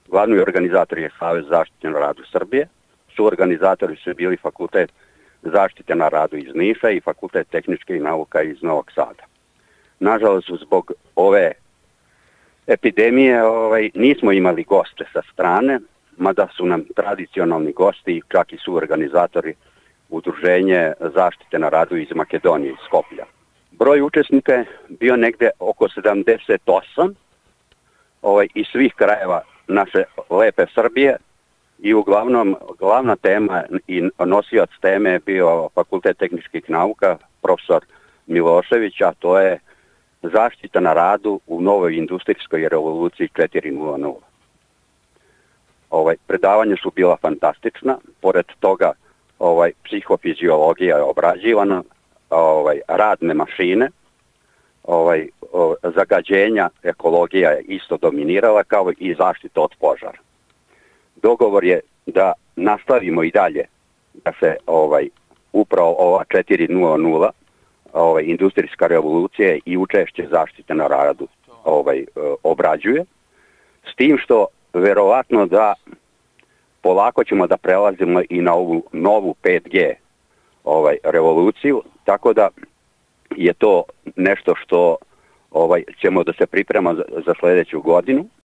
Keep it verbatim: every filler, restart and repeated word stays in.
Glavni organizator je Savez zaštite na radu Srbije. Suorganizatori su bili Fakultet zaštite na radu iz Niša i Fakultet tehničkih nauka iz Novog Sada. Nažalost, zbog ove epidemije ovaj, nismo imali goste sa strane, mada su nam tradicionalni gosti, čak i suorganizatori Udruženje zaštite na radu iz Makedonije, iz Skoplja. Broj učesnika je bio negde oko sedamdeset osam ovaj, iz svih krajeva naše lepe Srbije i uglavnom glavna tema i nosioc teme je bio Fakultet tehničkih nauka, profesor Milošević, a to je zaštita na radu u novoj industrijskoj revoluciji četiri nula nula. Ovaj, predavanja su bila fantastična, pored toga ovaj, psihofiziologija je obrađivana, ovaj, radne mašine, ovaj, o, zagađenja, ekologija je isto dominirala, kao i zaštita od požara. Dogovor je da nastavimo i dalje da se ovaj, upravo ova četiri nula nula, ovaj, industrijska revolucija i učešće zaštite na radu ovaj, obrađuje, s tim što verovatno da polako ćemo da prelazimo i na ovu novu pet G ovaj, revoluciju, tako da je to nešto što ovaj, ćemo da se priprema za, za sledeću godinu.